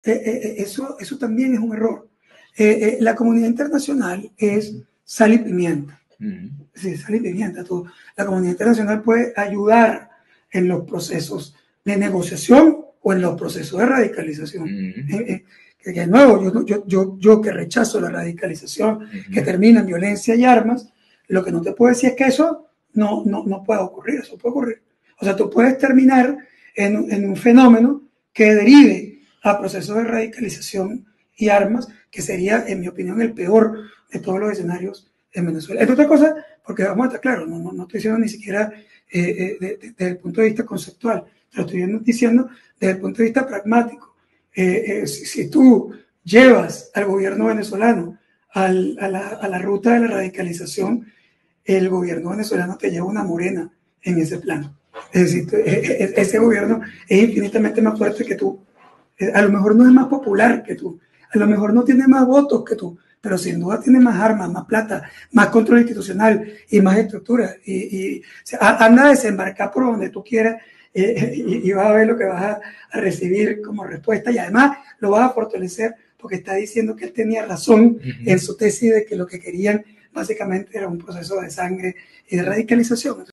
eso también es un error. La comunidad internacional es sal y pimienta. Sí, sal y pimienta. La comunidad internacional puede ayudar en los procesos de negociación o en los procesos de radicalización. Que de nuevo, yo que rechazo la radicalización, que termina en violencia y armas, lo que no te puedo decir es que eso no puede ocurrir, eso puede ocurrir. O sea, tú puedes terminar en un fenómeno que derive a procesos de radicalización y armas, que sería, en mi opinión, el peor de todos los escenarios en Venezuela. Es otra cosa, porque vamos a estar claros, no estoy diciendo ni siquiera desde el punto de vista conceptual, lo estoy diciendo desde el punto de vista pragmático. Si tú llevas al gobierno venezolano a la ruta de la radicalización, el gobierno venezolano te lleva una morena en ese plano. Es decir, ese gobierno es infinitamente más fuerte que tú. A lo mejor no es más popular que tú, a lo mejor no tiene más votos que tú, pero sin duda tiene más armas, más plata, más control institucional y más estructura. O sea, anda a desembarcar por donde tú quieras y vas a ver lo que vas a recibir como respuesta, y además lo vas a fortalecer porque está diciendo que él tenía razón en su tesis de que lo que querían básicamente era un proceso de sangre y de radicalización.